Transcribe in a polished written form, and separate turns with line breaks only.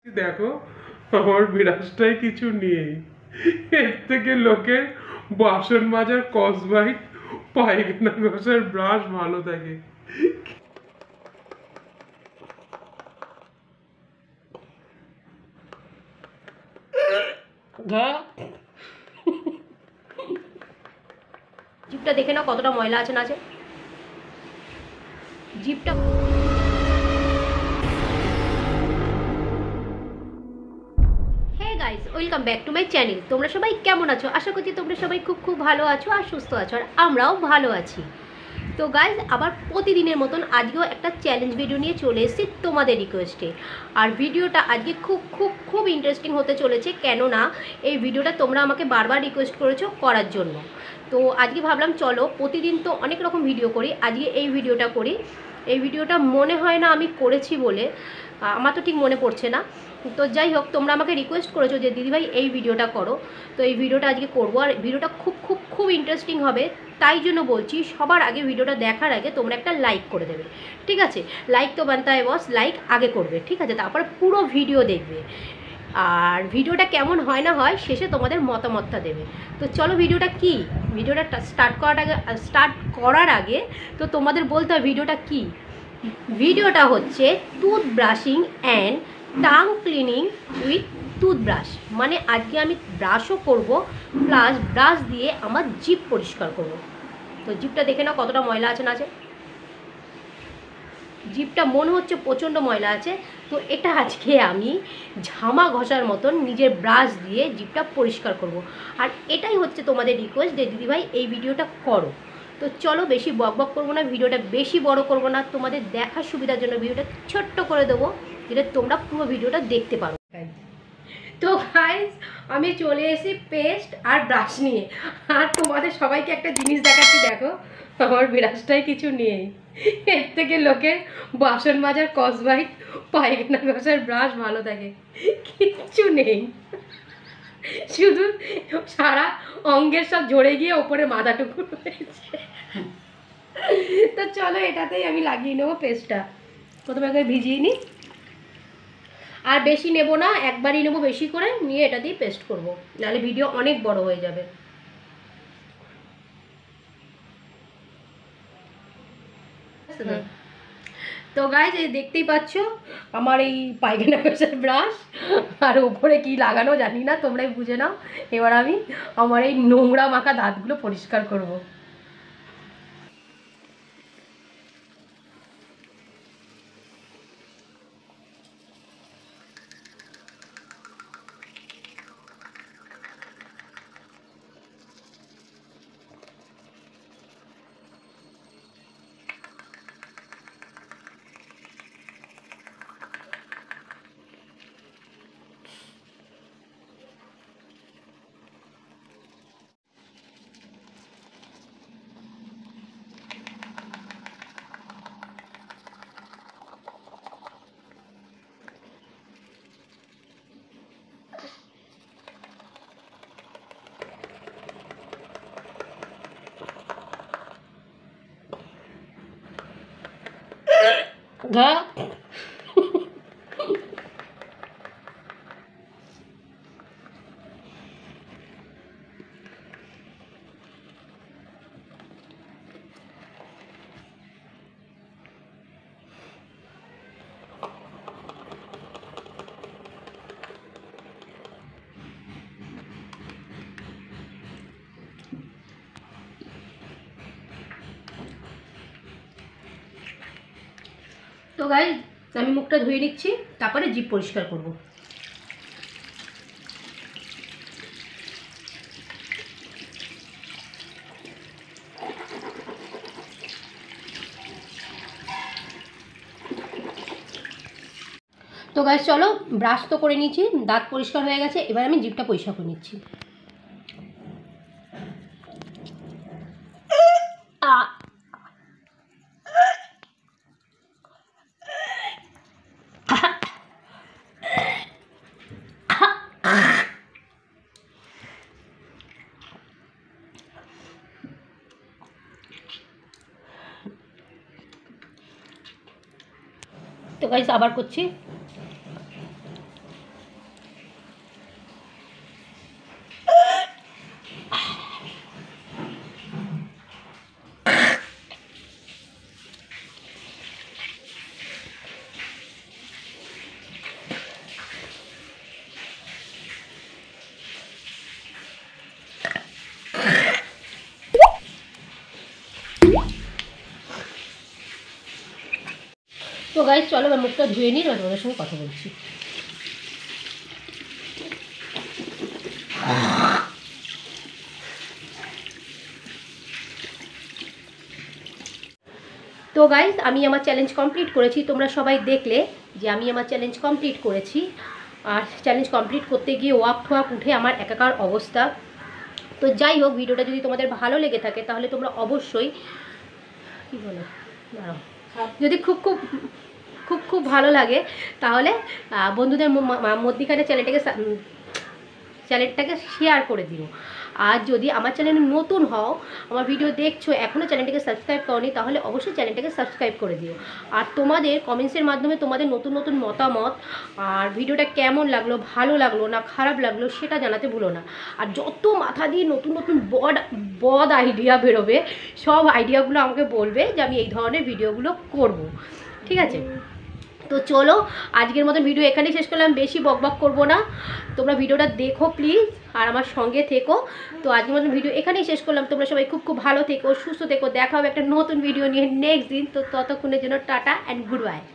দেখো আমার বিরাজটাই কিছু নেই, এর থেকে লোকের বাসন মাজার কসবাইট, পায়খানা ঘষার ব্রাশ ভালো থাকে।
জিপটা দেখে নাও কতটা ময়লা আছে না আছে। জিপটা guys, welcome back to my channel. তোমরা সবাই কেমন আছো? আশা করছি তোমরা সবাই খুব খুব ভালো আছো আর সুস্থ আছো, আর আমরাও ভালো আছি। তো গাইস, আবার প্রতিদিনের মতন আজকেও একটা চ্যালেঞ্জ ভিডিও নিয়ে চলে এসেছি তোমাদের রিকোয়েস্টে। আর ভিডিওটা আজকে খুব খুব খুব ইন্টারেস্টিং হতে চলেছে, কেননা এই ভিডিওটা তোমরা আমাকে বারবার রিকোয়েস্ট করেছো করার জন্য। তো আজকে ভাবলাম চলো, প্রতিদিন তো অনেক রকম ভিডিও করি, আজকে এই ভিডিওটা করি। এই ভিডিওটা মনে হয় না আমি করেছি বলে, আমার তো ঠিক মনে পড়ছে না। তো যাই হোক, তোমরা আমাকে রিকোয়েস্ট করেছো যে দিদিভাই এই ভিডিওটা করো, তো এই ভিডিওটা আজকে করবো। আর ভিডিওটা খুব খুব খুব ইন্টারেস্টিং হবে, তাই জন্য বলছি সবার আগে ভিডিওটা দেখার আগে তোমরা একটা লাইক করে দেবে, ঠিক আছে? লাইক তো বানতে হয় বস, লাইক আগে করবে, ঠিক আছে? তারপরে পুরো ভিডিও দেখবে, আর ভিডিওটা কেমন হয় না হয় শেষে তোমাদের মতামতটা দেবে। তো চলো, ভিডিওটা স্টার্ট করার আগে তো তোমাদের বলতে হয় ভিডিওটা কি। ভিডিওটা হচ্ছে tooth brushing and tongue cleaning with toothbrush. মানে আজকে আমি ব্রাশও করব, প্লাস ব্রাশ দিয়ে আমার জিভ পরিষ্কার করব। তো জিভটা দেখে নাও কতটা ময়লা আছে না আছে। জিভটা মনে হচ্ছে প্রচণ্ড ময়লা আছে। তো এটা আজকে আমি ঝামা ঘষার মতন নিজের ব্রাশ দিয়ে জিভটা পরিষ্কার করব। আর এটাই হচ্ছে তোমাদের রিকোয়েস্ট যে দিদিভাই এই ভিডিওটা করো। তো চলো, বেশি বকবক করবো না, ভিডিওটা বেশি বড় করবো না, তোমাদের দেখার সুবিধার জন্য ভিডিওটা ছোট্ট করে দেবো, যেটা তোমরা পুরো ভিডিওটা দেখতে পারো। তো গাইস, আমি চলে এসেছি পেস্ট আর ব্রাশ নিয়ে। আর তোমাদের সবাইকে একটা জিনিস দেখাচ্ছি, দেখো আমার ব্রাশটাই কিছু নেই, এর থেকে লোকের বাসন মাজার কসবাইট, পায়খানা ঘষার ব্রাশ ভালো থাকে, কিচ্ছু নেই, শুধু সারা অঙ্গের সব ঝরে গিয়ে ওপরে মাথাটুকু রয়েছে। তো চলো, এটাতেই আমি লাগিয়ে নেবো পেস্টটা। প্রথমে আগে ভিজিয়ে নিই, আর বেশি নেব না, একবারই নেবো বেশি করে, নিয়ে এটা দিয়ে পেস্ট করব, নাহলে ভিডিও অনেক বড় হয়ে যাবে। তো গাইজ, এই দেখতেই পাচ্ছ আমার এই পায়খানা ঘষার ব্রাশ, আর ওপরে কি লাগানো জানি না, তোমরাই বুঝে নাও। এবার আমি আমার এই নোংরা মাখা দাঁতগুলো পরিষ্কার করব। তো গাইজ, আমি মুখটা ধুয়ে নিচ্ছি, তারপরে জিভ পরিষ্কার করব। তো গাইজ চলো, ব্রাশ তো করে নিয়েছি, দাঁত পরিষ্কার হয়ে গেছে, এবার আমি জিভটা পরিষ্কার করে নিচ্ছি। তো গাইস, আবার করছি। গাইস চলো আমি মুখটা ধুয়ে নিই, আর তোমাদের সঙ্গে কথা বলছি। তো গাইস আমি আমার চ্যালেঞ্জ কমপ্লিট করেছি, তোমরা সবাই দেখলে যে আমি আমার চ্যালেঞ্জ কমপ্লিট করেছি। আর চ্যালেঞ্জ কমপ্লিট করতে গিয়ে ওয়াক ঠোয়াক উঠে আমার একাকার অবস্থা। তো যাই হোক, ভিডিওটা যদি তোমাদের ভালো লেগে থাকে তাহলে তোমরা অবশ্যই কী বলো, দাঁড়াও, যদি খুব খুব খুব খুব ভালো লাগে তাহলে বন্ধুদের মধ্যিখানে চ্যানেলটাকে শেয়ার করে দিও। আর যদি আমার চ্যানেলে নতুন হও, আমার ভিডিও দেখছো এখনও চ্যানেলটাকে সাবস্ক্রাইব করনি, তাহলে অবশ্যই চ্যানেলটাকে সাবস্ক্রাইব করে দিও। আর তোমাদের কমেন্টসের মাধ্যমে তোমাদের নতুন নতুন মতামত আর ভিডিওটা কেমন লাগলো, ভালো লাগলো না খারাপ লাগলো সেটা জানাতে ভুলো না। আর যত মাথা দিয়ে নতুন নতুন বদ আইডিয়া বেরোবে, সব আইডিয়াগুলো আমাকে বলবে যে আমি এই ধরনের ভিডিওগুলো করব, ঠিক আছে? তো চলো আজকের মতো ভিডিও এখানেই শেষ করলাম, বেশি বকবক করবো না, তোমরা ভিডিওটা দেখো প্লিজ আর আমার সঙ্গে থেকো। তো আজকের মতো ভিডিও এখানেই শেষ করলাম, তোমরা সবাই খুব খুব ভালো থেকো, সুস্থ থেকো, দেখা হবে একটা নতুন ভিডিও নিয়ে নেক্সট দিন। তো ততক্ষণের জন্য টাটা অ্যান্ড গুড বাই।